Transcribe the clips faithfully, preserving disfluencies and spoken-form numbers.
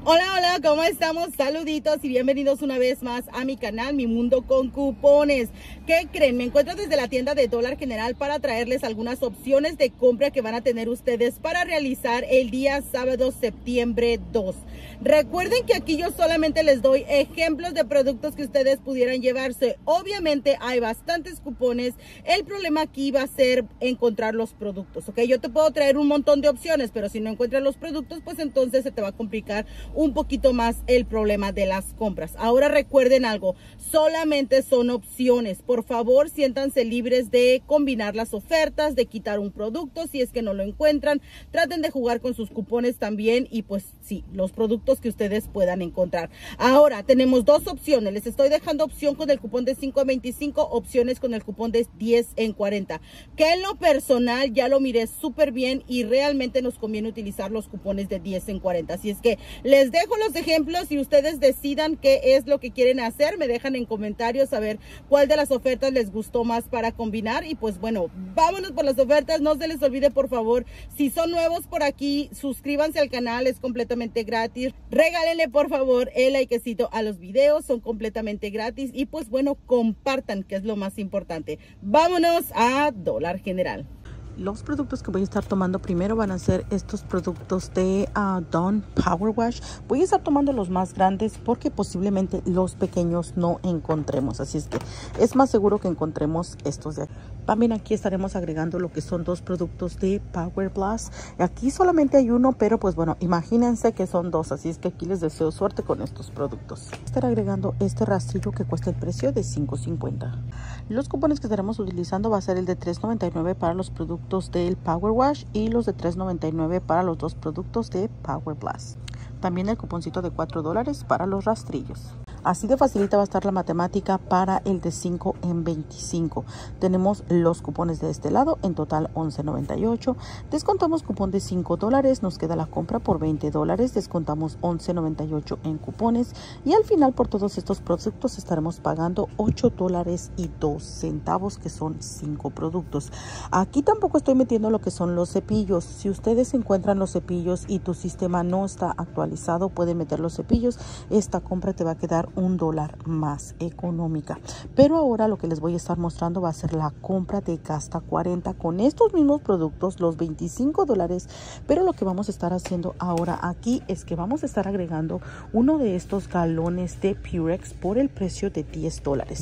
Hola, hola, ¿cómo estamos? Saluditos y bienvenidos una vez más a mi canal, Mi Mundo con Cupones. ¿Qué creen? Me encuentro desde la tienda de Dólar General para traerles algunas opciones de compra que van a tener ustedes para realizar el día sábado, septiembre dos. Recuerden que aquí yo solamente les doy ejemplos de productos que ustedes pudieran llevarse. Obviamente hay bastantes cupones. El problema aquí va a ser encontrar los productos, ¿ok? Yo te puedo traer un montón de opciones, pero si no encuentras los productos, pues entonces se te va a complicar un poquito más el problema de las compras. Ahora recuerden algo, solamente son opciones. Por favor, siéntanse libres de combinar las ofertas, de quitar un producto si es que no lo encuentran. Traten de jugar con sus cupones también y pues sí, los productos que ustedes puedan encontrar. Ahora tenemos dos opciones. Les estoy dejando opción con el cupón de cinco en veinticinco, opciones con el cupón de diez en cuarenta. Que en lo personal ya lo miré súper bien y realmente nos conviene utilizar los cupones de diez en cuarenta. Así es que les dejo los ejemplos y ustedes decidan qué es lo que quieren hacer. Me dejan en comentarios a ver cuál de las ofertas les gustó más para combinar. Y pues bueno, vámonos por las ofertas. No se les olvide, por favor, si son nuevos por aquí, suscríbanse al canal, es completamente gratis. Regálenle por favor el likecito a los videos, son completamente gratis. Y pues bueno, compartan, que es lo más importante. Vámonos a Dólar General. Los productos que voy a estar tomando primero van a ser estos productos de uh, Dawn Power Wash. Voy a estar tomando los más grandes porque posiblemente los pequeños no encontremos. Así es que es más seguro que encontremos estos de aquí. También aquí estaremos agregando lo que son dos productos de Power Blast. Aquí solamente hay uno, pero pues bueno, imagínense que son dos. Así es que aquí les deseo suerte con estos productos. Estaré agregando este rastrillo que cuesta el precio de cinco cincuenta. Los cupones que estaremos utilizando va a ser el de tres noventa y nueve para los productos del Power Wash y los de tres noventa y nueve para los dos productos de Power Blast. También el cuponcito de cuatro dólares para los rastrillos. Así de facilita va a estar la matemática para el de cinco en veinticinco. Tenemos los cupones de este lado, en total once noventa y ocho. Descontamos cupón de cinco dólares, nos queda la compra por veinte dólares. Descontamos once noventa y ocho en cupones. Y al final por todos estos productos estaremos pagando ocho dólares y dos centavos, que son cinco productos. Aquí tampoco estoy metiendo lo que son los cepillos. Si ustedes encuentran los cepillos y tu sistema no está actualizado, pueden meter los cepillos. Esta compra te va a quedar un dólar más económica. Pero ahora lo que les voy a estar mostrando va a ser la compra de Gasta cuarenta con estos mismos productos, los veinticinco dólares. Pero lo que vamos a estar haciendo ahora aquí es que vamos a estar agregando uno de estos galones de Purex por el precio de diez dólares.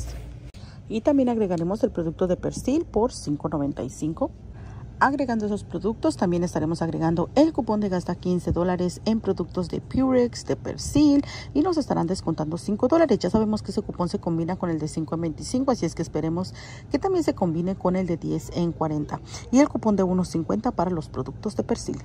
Y también agregaremos el producto de Persil por cinco noventa y cinco. Agregando esos productos, también estaremos agregando el cupón de Gasta quince dólares en productos de Purex, de Persil, y nos estarán descontando cinco dólares. Ya sabemos que ese cupón se combina con el de cinco en veinticinco, así es que esperemos que también se combine con el de diez en cuarenta. Y el cupón de uno cincuenta para los productos de Persil.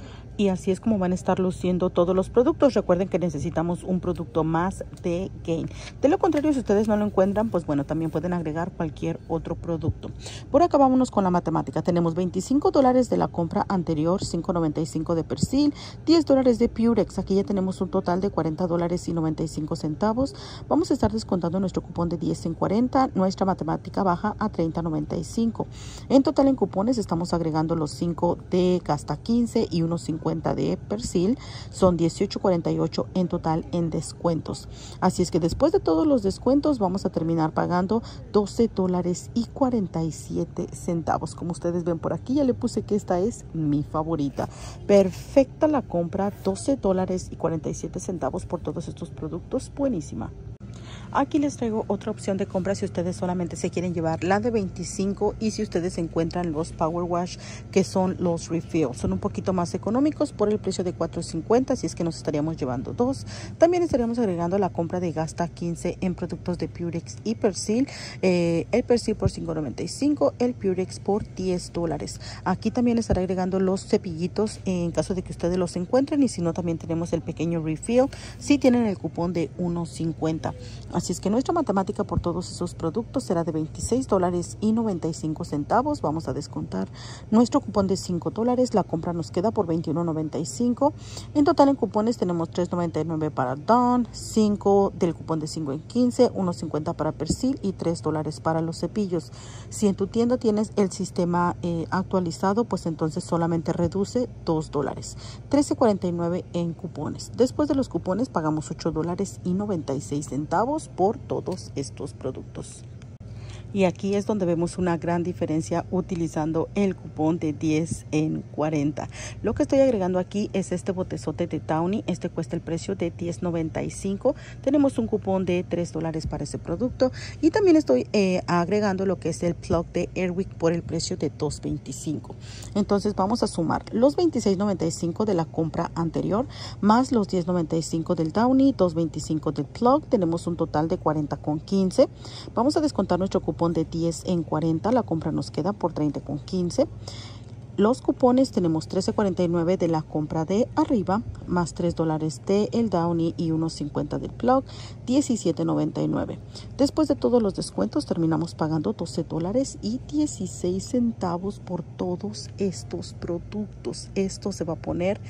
Y así es como van a estar luciendo todos los productos. Recuerden que necesitamos un producto más de Gain. De lo contrario, si ustedes no lo encuentran, pues bueno, también pueden agregar cualquier otro producto. Por acá vámonos con la matemática. Tenemos veinticinco dólares de la compra anterior, cinco noventa y cinco de Persil, diez dólares de Purex. Aquí ya tenemos un total de cuarenta dólares y noventa y cinco centavos. Vamos a estar descontando nuestro cupón de diez en cuarenta. Nuestra matemática baja a treinta noventa y cinco. En total en cupones estamos agregando los cinco de Gasta quince y unos cincuenta de Persil, son dieciocho cuarenta y ocho en total en descuentos. Así es que después de todos los descuentos vamos a terminar pagando doce dólares y cuarenta y siete centavos. Como ustedes ven por aquí, ya le puse que esta es mi favorita. Perfecta la compra, doce dólares y cuarenta y siete centavos por todos estos productos. Buenísima. Aquí les traigo otra opción de compra si ustedes solamente se quieren llevar la de veinticinco y si ustedes encuentran los Power Wash, que son los Refill. Son un poquito más económicos por el precio de cuatro cincuenta, así es que nos estaríamos llevando dos. También estaríamos agregando la compra de Gasta quince en productos de Purex y Persil. Eh, el Persil por cinco noventa y cinco, el Purex por diez dólares. Aquí también estaré agregando los cepillitos en caso de que ustedes los encuentren, y si no también tenemos el pequeño Refill si tienen el cupón de uno cincuenta. Así es que nuestra matemática por todos esos productos será de veintiséis dólares y noventa y cinco centavos. Vamos a descontar nuestro cupón de cinco dólares. La compra nos queda por veintiuno noventa y cinco. En total en cupones tenemos tres noventa y nueve para Dawn, cinco del cupón de cinco en quince, uno cincuenta para Persil y tres dólares para los cepillos. Si en tu tienda tienes el sistema eh, actualizado, pues entonces solamente reduce dos dólares. trece cuarenta y nueve en cupones. Después de los cupones pagamos ocho dólares y noventa y seis centavos por todos estos productos. Y aquí es donde vemos una gran diferencia utilizando el cupón de diez en cuarenta. Lo que estoy agregando aquí es este botezote de Downy. Este cuesta el precio de diez noventa y cinco. Tenemos un cupón de tres dólares para ese producto. Y también estoy eh, agregando lo que es el plug de Airwick por el precio de dos veinticinco. Entonces vamos a sumar los veintiséis noventa y cinco de la compra anterior más los diez noventa y cinco del Downy, dos veinticinco del plug. Tenemos un total de cuarenta con quince. Vamos a descontar nuestro cupón de diez en cuarenta, la compra nos queda por treinta con quince. Los cupones tenemos trece cuarenta y nueve de la compra de arriba, más tres dólares de el Downy y uno cincuenta del plug, diecisiete noventa y nueve. Después de todos los descuentos terminamos pagando doce dólares y dieciséis centavos por todos estos productos. Esto se va a poner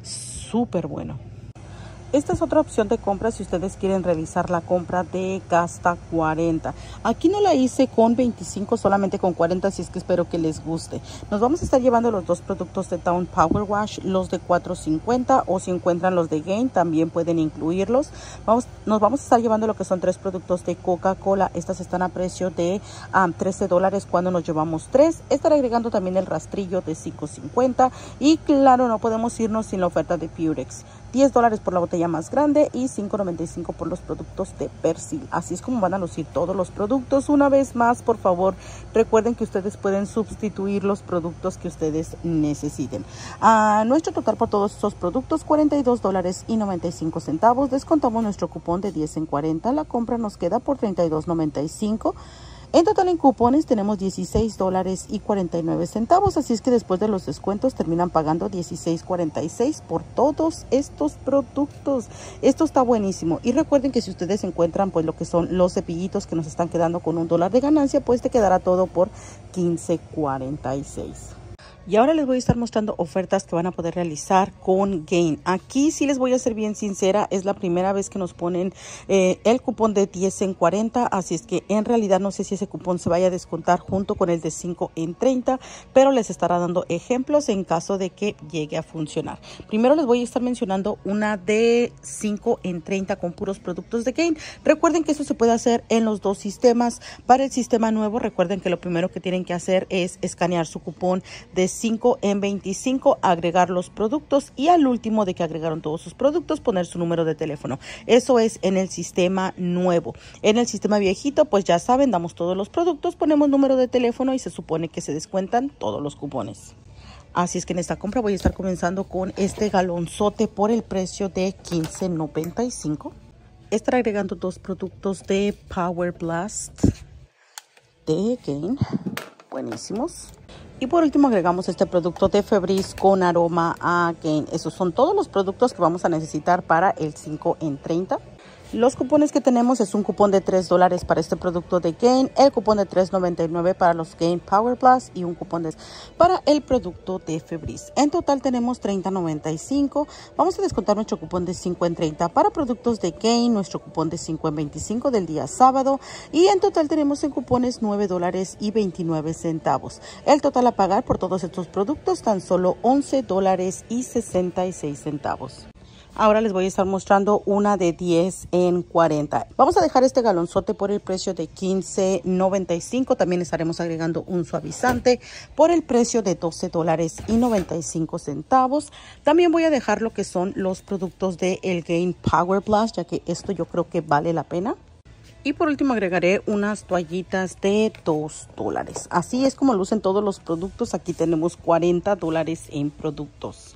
súper bueno. Esta es otra opción de compra si ustedes quieren realizar la compra de gasta cuarenta. Aquí no la hice con veinticinco, solamente con cuarenta, así es que espero que les guste. Nos vamos a estar llevando los dos productos de Dawn Power Wash, los de cuatro cincuenta, o si encuentran los de Gain también pueden incluirlos. Vamos, nos vamos a estar llevando lo que son tres productos de Coca-Cola. Estas están a precio de um, trece dólares cuando nos llevamos tres. Estaré agregando también el rastrillo de cinco cincuenta y claro, no podemos irnos sin la oferta de Purex. diez dólares por la botella más grande y cinco noventa y cinco por los productos de Persil. Así es como van a lucir todos los productos. Una vez más, por favor, recuerden que ustedes pueden sustituir los productos que ustedes necesiten. A nuestro total por todos estos productos, cuarenta y dos dólares y noventa y cinco centavos. Descontamos nuestro cupón de diez en cuarenta. La compra nos queda por treinta y dos noventa y cinco. En total en cupones tenemos dieciséis dólares y cuarenta y nueve centavos, así es que después de los descuentos terminan pagando dieciséis cuarenta y seis por todos estos productos. Esto está buenísimo y recuerden que si ustedes encuentran pues lo que son los cepillitos que nos están quedando con un dólar de ganancia, pues te quedará todo por quince cuarenta y seis. Y ahora les voy a estar mostrando ofertas que van a poder realizar con Gain. Aquí sí les voy a ser bien sincera, es la primera vez que nos ponen eh, el cupón de diez en cuarenta, así es que en realidad no sé si ese cupón se vaya a descontar junto con el de cinco en treinta, pero les estará dando ejemplos en caso de que llegue a funcionar. Primero les voy a estar mencionando una de cinco en treinta con puros productos de Gain. Recuerden que eso se puede hacer en los dos sistemas. Para el sistema nuevo, recuerden que lo primero que tienen que hacer es escanear su cupón de cinco en veinticinco, agregar los productos y al último de que agregaron todos sus productos poner su número de teléfono. Eso es en el sistema nuevo. En el sistema viejito pues ya saben, damos todos los productos, ponemos número de teléfono y se supone que se descuentan todos los cupones. Así es que en esta compra voy a estar comenzando con este galonzote por el precio de quince noventa y cinco. Estaré agregando dos productos de Power Blast de Gain, buenísimos. Y por último agregamos este producto de Febreze con aroma a Gain. Esos son todos los productos que vamos a necesitar para el cinco en treinta. Los cupones que tenemos es un cupón de tres dólares para este producto de Gain, el cupón de tres noventa y nueve para los Gain Power Plus y un cupón de, para el producto de Febreze. En total tenemos treinta noventa y cinco. Vamos a descontar nuestro cupón de cinco en treinta para productos de Gain, nuestro cupón de cinco en veinticinco del día sábado y en total tenemos en cupones nueve dólares y veintinueve centavos. El total a pagar por todos estos productos tan solo once dólares y sesenta y seis centavos. Ahora les voy a estar mostrando una de diez en cuarenta. Vamos a dejar este galonzote por el precio de quince noventa y cinco. También estaremos agregando un suavizante por el precio de doce dólares y noventa y cinco centavos. También voy a dejar lo que son los productos de el Gain Power Blast, ya que esto yo creo que vale la pena. Y por último agregaré unas toallitas de dos dólares. Así es como lucen todos los productos. Aquí tenemos cuarenta dólares en productos.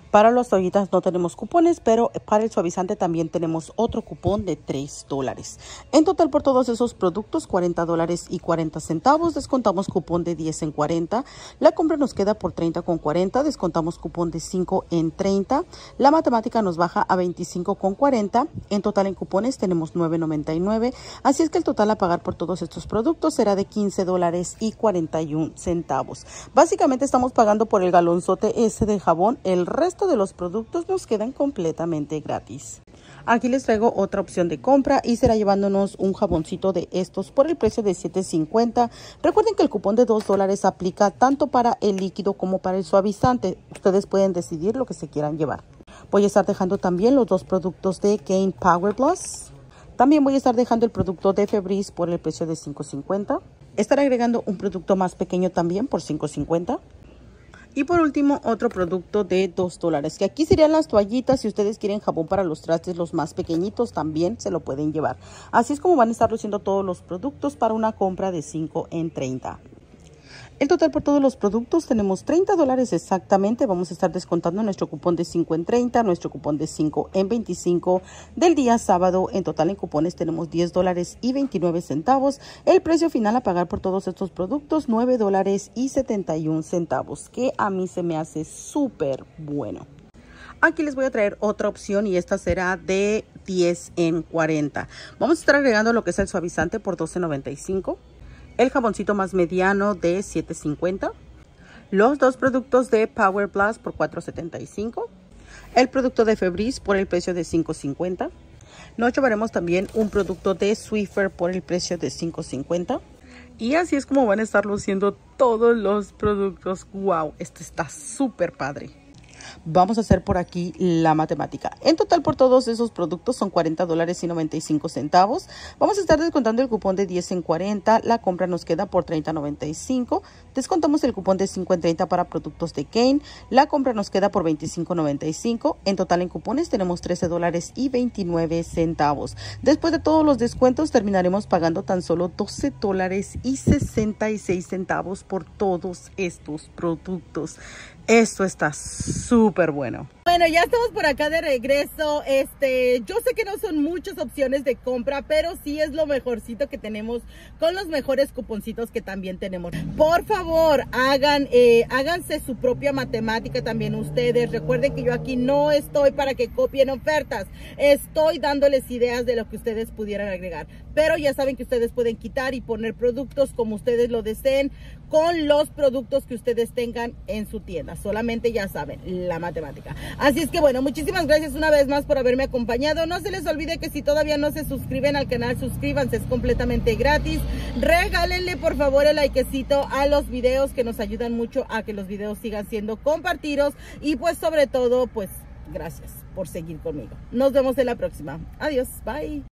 Para las toallitas no tenemos cupones, pero para el suavizante también tenemos otro cupón de tres dólares. En total por todos esos productos, cuarenta dólares y cuarenta centavos. Descontamos cupón de diez en cuarenta. La compra nos queda por treinta con cuarenta. Descontamos cupón de cinco en treinta. La matemática nos baja a veinticinco con cuarenta. En total en cupones tenemos nueve noventa y nueve. Así es que el total a pagar por todos estos productos será de quince dólares y cuarenta y un centavos. Básicamente estamos pagando por el galonzote ese de jabón. El resto de los productos nos quedan completamente gratis. Aquí les traigo otra opción de compra y será llevándonos un jaboncito de estos por el precio de siete cincuenta. Recuerden que el cupón de dos dólares aplica tanto para el líquido como para el suavizante. Ustedes pueden decidir lo que se quieran llevar. Voy a estar dejando también los dos productos de Gain Power Plus. También voy a estar dejando el producto de Febreze por el precio de cinco cincuenta. Estaré agregando un producto más pequeño también por cinco cincuenta. Y por último, otro producto de dos dólares, que aquí serían las toallitas. Si ustedes quieren jabón para los trastes, los más pequeñitos, también se lo pueden llevar. Así es como van a estar luciendo todos los productos para una compra de cinco en treinta. El total por todos los productos tenemos treinta dólares exactamente. Vamos a estar descontando nuestro cupón de cinco en treinta, nuestro cupón de cinco en veinticinco del día sábado. En total en cupones tenemos diez dólares y veintinueve centavos. El precio final a pagar por todos estos productos, nueve dólares y setenta y un centavos, que a mí se me hace súper bueno. Aquí les voy a traer otra opción y esta será de diez en cuarenta. Vamos a estar agregando lo que es el suavizante por doce noventa y cinco. El jaboncito más mediano de siete cincuenta. Los dos productos de Power Plus por cuatro setenta y cinco. El producto de Febreze por el precio de cinco cincuenta. Nos llevaremos también un producto de Swiffer por el precio de cinco cincuenta. Y así es como van a estar luciendo todos los productos. ¡Wow! Esto está súper padre. Vamos a hacer por aquí la matemática. En total por todos esos productos son cuarenta dólares y noventa y cinco centavos. Vamos a estar descontando el cupón de diez en cuarenta. La compra nos queda por treinta noventa y cinco. Descontamos el cupón de cinco en treinta para productos de Gain. La compra nos queda por veinticinco noventa y cinco. En total en cupones tenemos trece dólares y veintinueve centavos. Después de todos los descuentos terminaremos pagando tan solo doce dólares y sesenta y seis centavos por todos estos productos. Esto está súper bueno. Bueno, ya estamos por acá de regreso. Este, yo sé que no son muchas opciones de compra, pero sí es lo mejorcito que tenemos con los mejores cuponcitos que también tenemos. Por favor, hagan, eh, háganse su propia matemática también ustedes. Recuerden que yo aquí no estoy para que copien ofertas. Estoy dándoles ideas de lo que ustedes pudieran agregar. Pero ya saben que ustedes pueden quitar y poner productos como ustedes lo deseen con los productos que ustedes tengan en su tienda. Solamente ya saben, la matemática. Así es que bueno, muchísimas gracias una vez más por haberme acompañado. No se les olvide que si todavía no se suscriben al canal, suscríbanse, es completamente gratis. Regálenle por favor el likecito a los videos, que nos ayudan mucho a que los videos sigan siendo compartidos. Y pues sobre todo, pues gracias por seguir conmigo. Nos vemos en la próxima. Adiós, bye.